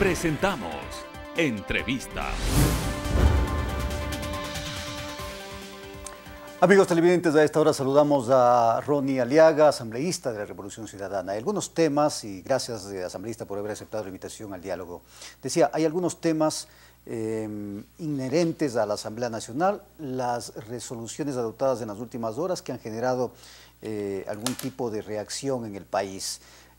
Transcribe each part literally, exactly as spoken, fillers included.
Presentamos Entrevista. Amigos televidentes, a esta hora saludamos a Ronnie Aliaga, asambleísta de la Revolución Ciudadana. Hay algunos temas, y gracias, eh, asambleísta, por haber aceptado la invitación al diálogo. Decía, hay algunos temas eh, inherentes a la Asamblea Nacional, las resoluciones adoptadas en las últimas horas que han generado eh, algún tipo de reacción en el país.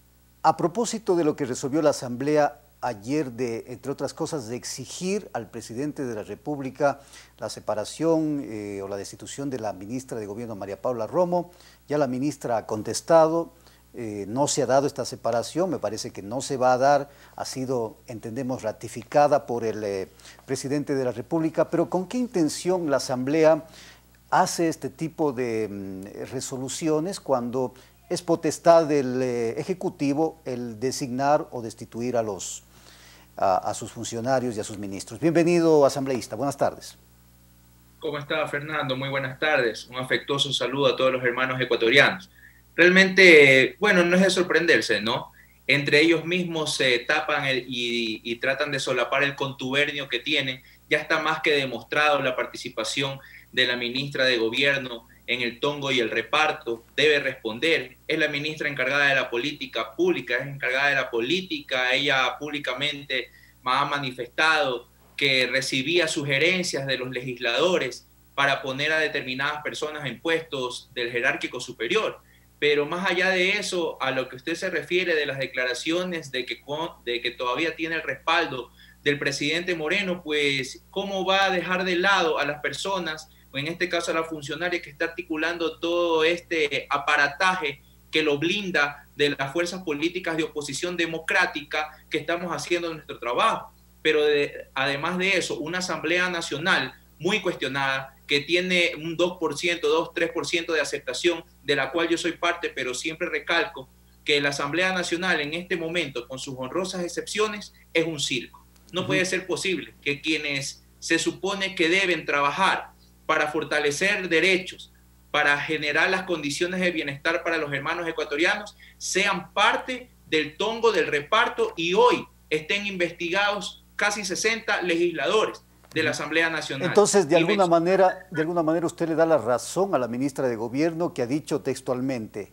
A propósito de lo que resolvió la Asamblea ayer, de, entre otras cosas, de exigir al presidente de la República la separación eh, o la destitución de la ministra de Gobierno, María Paula Romo. Ya la ministra ha contestado, eh, no se ha dado esta separación, me parece que no se va a dar, ha sido, entendemos, ratificada por el eh, presidente de la República, pero ¿con qué intención la Asamblea hace este tipo de mm, resoluciones cuando es potestad del eh, Ejecutivo el designar o destituir a los A, a sus funcionarios y a sus ministros? Bienvenido, asambleísta. Buenas tardes. ¿Cómo está, Fernando? Muy buenas tardes. Un afectuoso saludo a todos los hermanos ecuatorianos. Realmente, bueno, no es de sorprenderse, ¿no? Entre ellos mismos se tapan el, y, y tratan de solapar el contubernio que tienen. Ya está más que demostrado la participación de la ministra de Gobierno en el tongo y el reparto. Debe responder. Es la ministra encargada de la política pública, es encargada de la política. Ella públicamente ha manifestado que recibía sugerencias de los legisladores para poner a determinadas personas en puestos del jerárquico superior. Pero más allá de eso, a lo que usted se refiere de las declaraciones de que, de que todavía tiene el respaldo del presidente Moreno, pues ¿cómo va a dejar de lado a las personas, o en este caso a la funcionaria que está articulando todo este aparataje que lo blinda de las fuerzas políticas de oposición democrática que estamos haciendo nuestro trabajo? Pero de, además de eso, una Asamblea Nacional muy cuestionada, que tiene un dos por ciento, dos, tres por ciento de aceptación, de la cual yo soy parte, pero siempre recalco que la Asamblea Nacional en este momento, con sus honrosas excepciones, es un circo. No uh-huh. puede ser posible que quienes se supone que deben trabajar para fortalecer derechos, para generar las condiciones de bienestar para los hermanos ecuatorianos, sean parte del tongo del reparto y hoy estén investigados casi sesenta legisladores de la Asamblea Nacional. Entonces, de alguna manera, de alguna manera usted le da la razón a la ministra de Gobierno, que ha dicho textualmente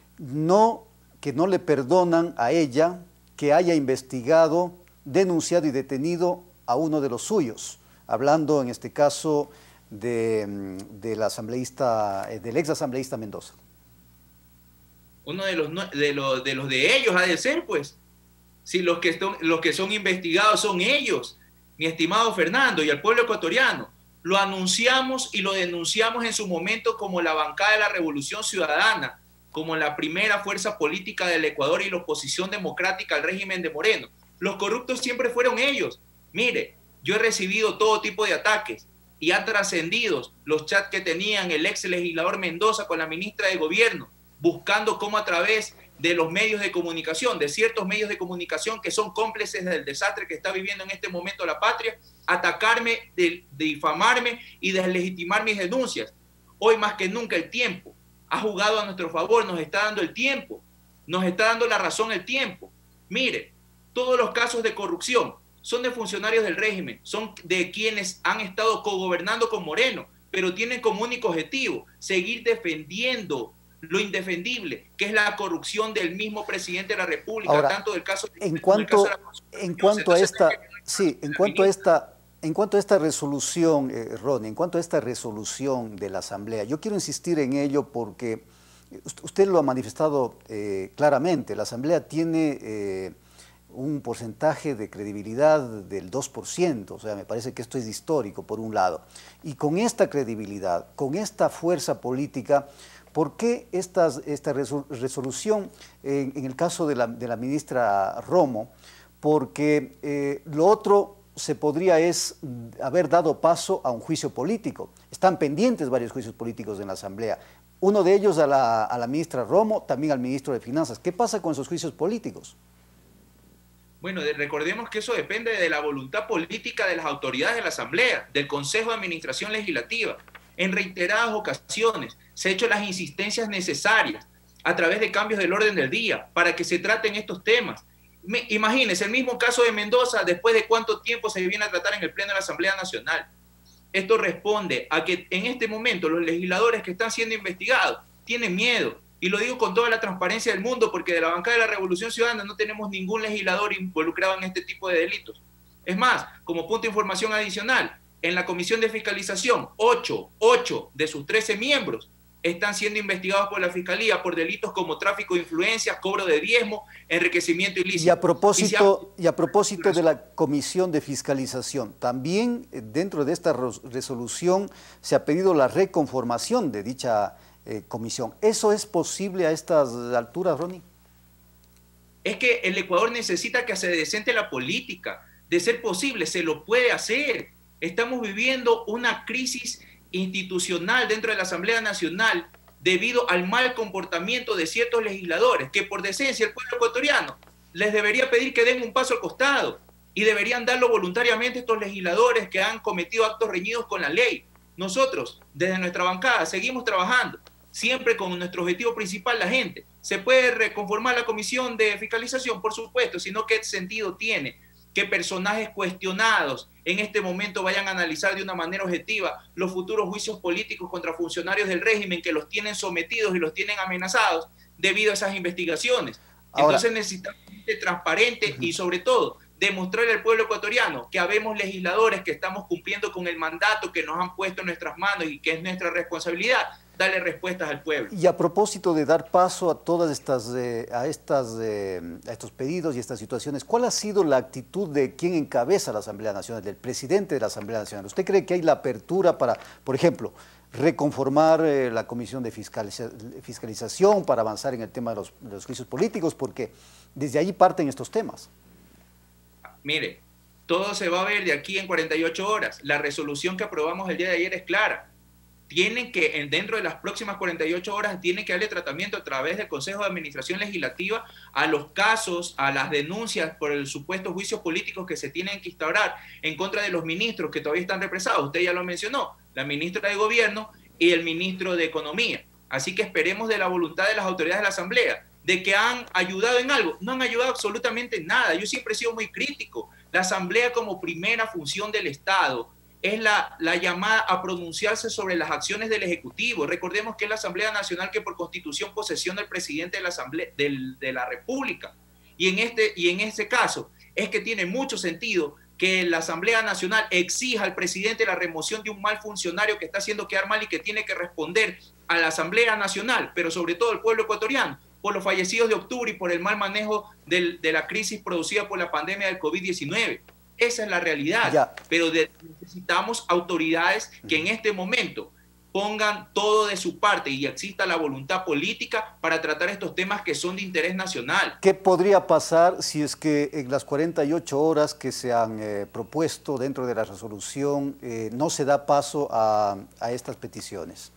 no, que no le perdonan a ella que haya investigado, denunciado y detenido a uno de los suyos, hablando en este caso de, de la asambleísta, del ex asambleísta Mendoza. Uno de los de, los, de los de ellos ha de ser, pues. Si los que, son, los que son investigados son ellos, mi estimado Fernando, y el pueblo ecuatoriano. Lo anunciamos y lo denunciamos en su momento como la bancada de la Revolución Ciudadana, como la primera fuerza política del Ecuador y la oposición democrática al régimen de Moreno. Los corruptos siempre fueron ellos. Mire, yo he recibido todo tipo de ataques y han trascendido los chats que tenían el ex legislador Mendoza con la ministra de Gobierno, buscando cómo a través de los medios de comunicación, de ciertos medios de comunicación que son cómplices del desastre que está viviendo en este momento la patria, atacarme, de, de difamarme y deslegitimar mis denuncias. Hoy más que nunca el tiempo ha jugado a nuestro favor, nos está dando el tiempo, nos está dando la razón el tiempo. Mire, todos los casos de corrupción son de funcionarios del régimen, son de quienes han estado cogobernando con Moreno, pero tienen como único objetivo seguir defendiendo lo indefendible, que es la corrupción del mismo presidente de la República. Ahora, tanto del caso en cuanto, del caso de en cuanto a esta, sí, en cuanto a esta, en cuanto a esta resolución, eh, Ronnie, en cuanto a esta resolución de la Asamblea, yo quiero insistir en ello porque usted lo ha manifestado eh, claramente. La Asamblea tiene eh, un porcentaje de credibilidad del dos por ciento, o sea, me parece que esto es histórico, por un lado. Y con esta credibilidad, con esta fuerza política, ¿por qué estas, esta resolución en, en el caso de la, de la ministra Romo? Porque eh, lo otro se podría es haber dado paso a un juicio político. Están pendientes varios juicios políticos en la Asamblea. Uno de ellos a la, a la ministra Romo, también al ministro de Finanzas. ¿Qué pasa con esos juicios políticos? Bueno, recordemos que eso depende de la voluntad política de las autoridades de la Asamblea, del Consejo de Administración Legislativa. En reiteradas ocasiones se han hecho las insistencias necesarias a través de cambios del orden del día para que se traten estos temas. Imagínense, el mismo caso de Mendoza, después de cuánto tiempo se viene a tratar en el Pleno de la Asamblea Nacional. Esto responde a que en este momento los legisladores que están siendo investigados tienen miedo. Y lo digo con toda la transparencia del mundo, porque de la bancada de la Revolución Ciudadana no tenemos ningún legislador involucrado en este tipo de delitos. Es más, como punto de información adicional, en la Comisión de Fiscalización, ocho, ocho de sus trece miembros están siendo investigados por la Fiscalía por delitos como tráfico de influencias, cobro de diezmo, enriquecimiento ilícito. Y a propósito, y, y a propósito de la Comisión de Fiscalización, también dentro de esta resolución se ha pedido la reconformación de dicha eh, comisión. ¿Eso es posible a estas alturas, Ronnie? Es que el Ecuador necesita que se decente la política. De ser posible, se lo puede hacer. Estamos viviendo una crisis institucional dentro de la Asamblea Nacional debido al mal comportamiento de ciertos legisladores que por decencia el pueblo ecuatoriano les debería pedir que den un paso al costado y deberían darlo voluntariamente estos legisladores que han cometido actos reñidos con la ley. Nosotros, desde nuestra bancada, seguimos trabajando siempre con nuestro objetivo principal, la gente. ¿Se puede reconformar la Comisión de Fiscalización? Por supuesto, sino ¿qué sentido tiene que personajes cuestionados en este momento vayan a analizar de una manera objetiva los futuros juicios políticos contra funcionarios del régimen que los tienen sometidos y los tienen amenazados debido a esas investigaciones? Ahora, entonces necesitamos gente transparente uh-huh. y sobre todo demostrarle al pueblo ecuatoriano que habemos legisladores que estamos cumpliendo con el mandato que nos han puesto en nuestras manos y que es nuestra responsabilidad darle respuestas al pueblo. Y a propósito de dar paso a todas estas, eh, a, estas eh, a estos pedidos y estas situaciones, ¿cuál ha sido la actitud de quien encabeza la Asamblea Nacional, del presidente de la Asamblea Nacional? ¿Usted cree que hay la apertura para, por ejemplo, reconformar eh, la Comisión de Fiscaliza Fiscalización para avanzar en el tema de los, de los juicios políticos? Porque desde ahí parten estos temas. Mire, todo se va a ver de aquí en cuarenta y ocho horas. La resolución que aprobamos el día de ayer es clara. Tienen que, dentro de las próximas cuarenta y ocho horas, tienen que darle tratamiento a través del Consejo de Administración Legislativa a los casos, a las denuncias por el supuesto juicios políticos que se tienen que instaurar en contra de los ministros que todavía están represados. Usted ya lo mencionó, la ministra de Gobierno y el ministro de Economía. Así que esperemos de la voluntad de las autoridades de la Asamblea, de que han ayudado en algo. No han ayudado absolutamente en nada. Yo siempre he sido muy crítico. La Asamblea, como primera función del Estado, es la, la llamada a pronunciarse sobre las acciones del Ejecutivo. Recordemos que es la Asamblea Nacional que por Constitución posesiona el presidente de la, Asamblea, del, de la República. Y en, este, y en este caso es que tiene mucho sentido que la Asamblea Nacional exija al presidente la remoción de un mal funcionario que está haciendo quedar mal y que tiene que responder a la Asamblea Nacional, pero sobre todo al pueblo ecuatoriano, por los fallecidos de octubre y por el mal manejo del, de la crisis producida por la pandemia del COVID diecinueve. Esa es la realidad, ya. Pero de, necesitamos autoridades que en este momento pongan todo de su parte y exista la voluntad política para tratar estos temas que son de interés nacional. ¿Qué podría pasar si es que en las cuarenta y ocho horas que se han eh, propuesto dentro de la resolución eh, no se da paso a, a estas peticiones?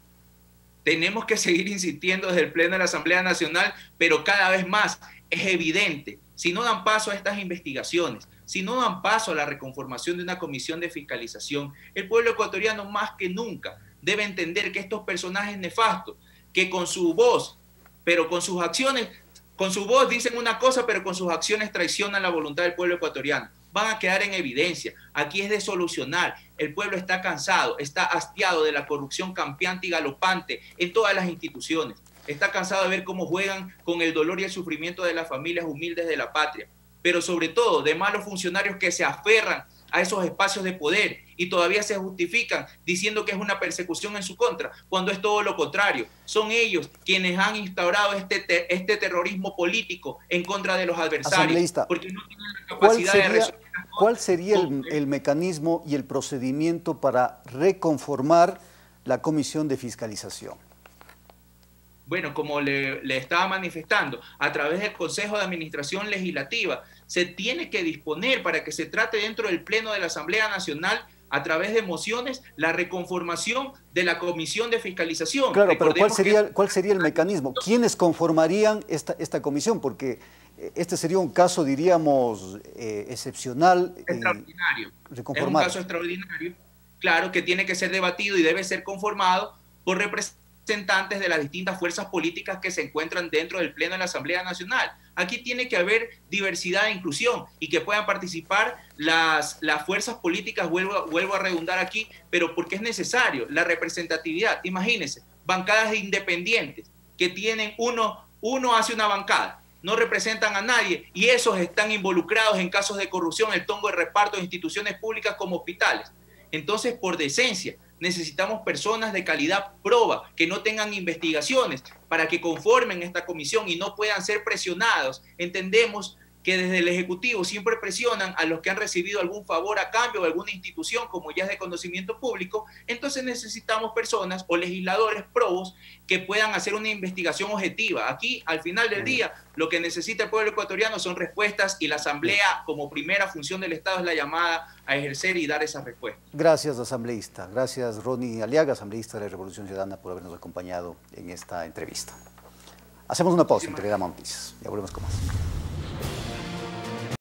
Tenemos que seguir insistiendo desde el Pleno de la Asamblea Nacional, pero cada vez más es evidente, si no dan paso a estas investigaciones, si no dan paso a la reconformación de una comisión de fiscalización, el pueblo ecuatoriano más que nunca debe entender que estos personajes nefastos, que con su voz, pero con sus acciones, con su voz dicen una cosa, pero con sus acciones traicionan la voluntad del pueblo ecuatoriano, van a quedar en evidencia. Aquí es de solucionar. El pueblo está cansado, está hastiado de la corrupción campeante y galopante en todas las instituciones. Está cansado de ver cómo juegan con el dolor y el sufrimiento de las familias humildes de la patria, pero sobre todo de malos funcionarios que se aferran a esos espacios de poder y todavía se justifican diciendo que es una persecución en su contra, cuando es todo lo contrario. Son ellos quienes han instaurado este, te este terrorismo político en contra de los adversarios, porque no tienen la capacidad sería, de resolver las cosas. ¿Cuál sería el, el mecanismo y el procedimiento para reconformar la Comisión de Fiscalización? Bueno, como le, le estaba manifestando, a través del Consejo de Administración Legislativa, se tiene que disponer para que se trate dentro del Pleno de la Asamblea Nacional, a través de mociones, la reconformación de la Comisión de Fiscalización. Claro, pero ¿cuál sería, que... ¿cuál sería el mecanismo? ¿Quiénes conformarían esta, esta comisión? Porque este sería un caso, diríamos, eh, excepcional. Extraordinario. Es un caso extraordinario, claro, que tiene que ser debatido y debe ser conformado por representantes representantes de las distintas fuerzas políticas que se encuentran dentro del Pleno de la Asamblea Nacional. Aquí tiene que haber diversidad e inclusión y que puedan participar las, las fuerzas políticas, vuelvo, vuelvo a redundar aquí, pero porque es necesario, la representatividad. Imagínense, bancadas independientes que tienen uno, uno hace una bancada, no representan a nadie y esos están involucrados en casos de corrupción, el tongo de reparto de instituciones públicas como hospitales. Entonces, por decencia, necesitamos personas de calidad proba, que no tengan investigaciones, para que conformen esta comisión y no puedan ser presionados. Entendemos que desde el Ejecutivo siempre presionan a los que han recibido algún favor a cambio de alguna institución, como ya es de conocimiento público. Entonces necesitamos personas o legisladores probos que puedan hacer una investigación objetiva. Aquí, al final del día, lo que necesita el pueblo ecuatoriano son respuestas y la Asamblea, como primera función del Estado, es la llamada a ejercer y dar esas respuestas. Gracias, asambleísta. Gracias, Ronnie Aliaga, asambleísta de la Revolución Ciudadana, por habernos acompañado en esta entrevista. Hacemos una pausa en Telegrama Noticias. Ya volvemos con más.